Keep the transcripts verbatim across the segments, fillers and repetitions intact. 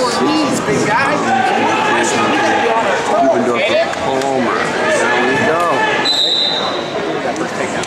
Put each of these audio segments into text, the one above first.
knees, big guy. Ubendorf Palmer. There we go. That first takedown.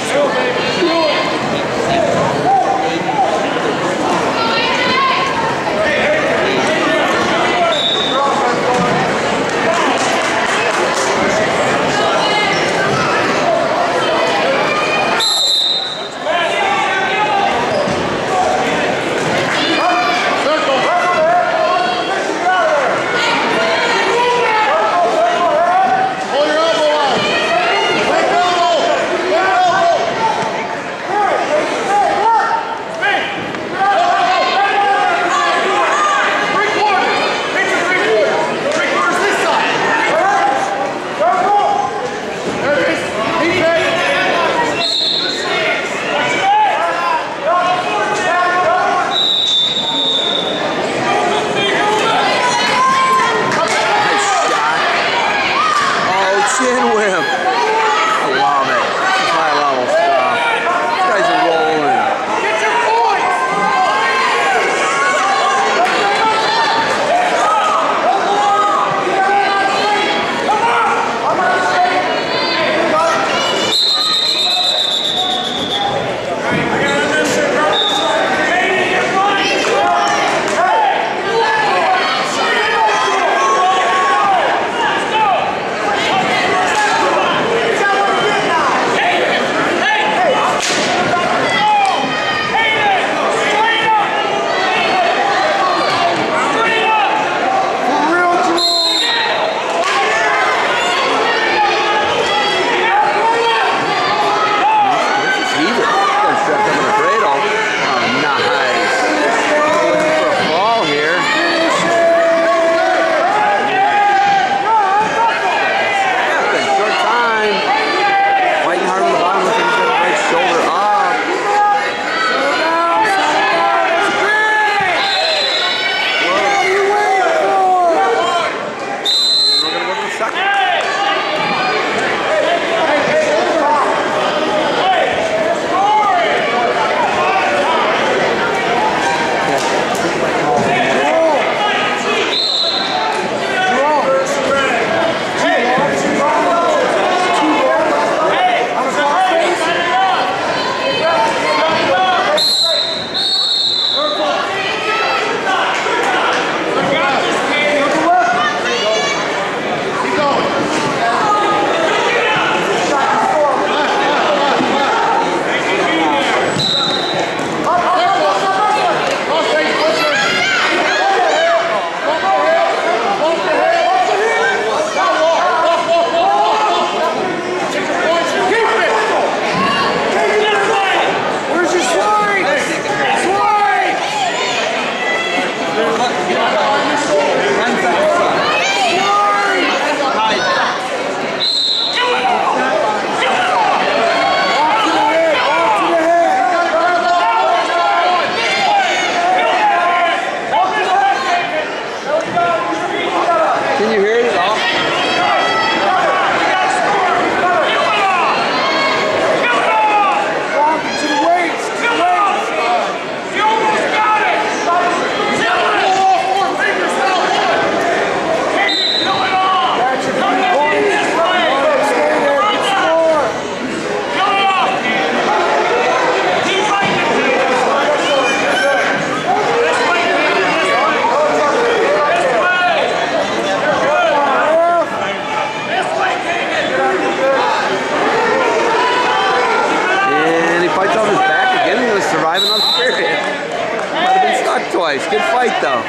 Twice. Good fight, though.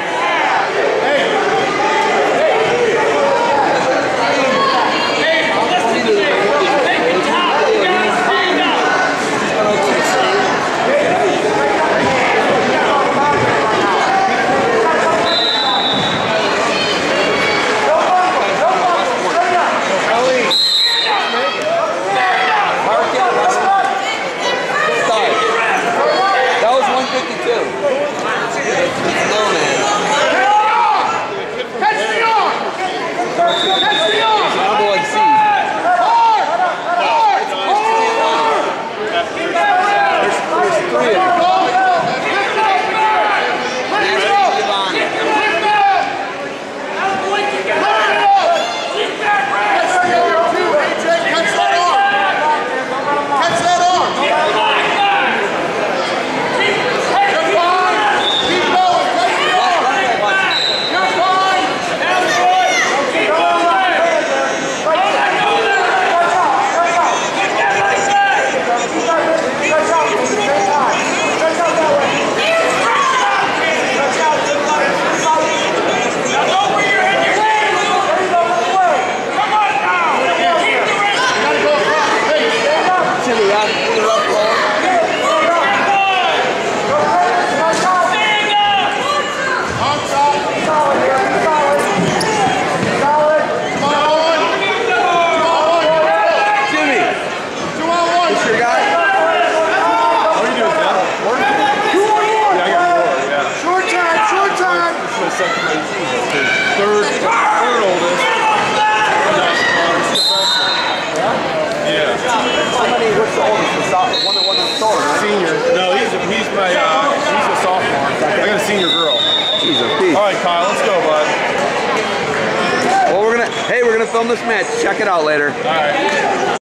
That was one fifty-two. No, man. Third, third oldest. Yeah. Somebody, what's the oldest? The so- one that wasn't stolen, right? Senior. No, he's a, he's my uh, he's a sophomore. I got a senior girl. Jeez, a piece. All right, Kyle, let's go, bud. Well, we're gonna. Hey, we're gonna film this match. Check it out later. All right.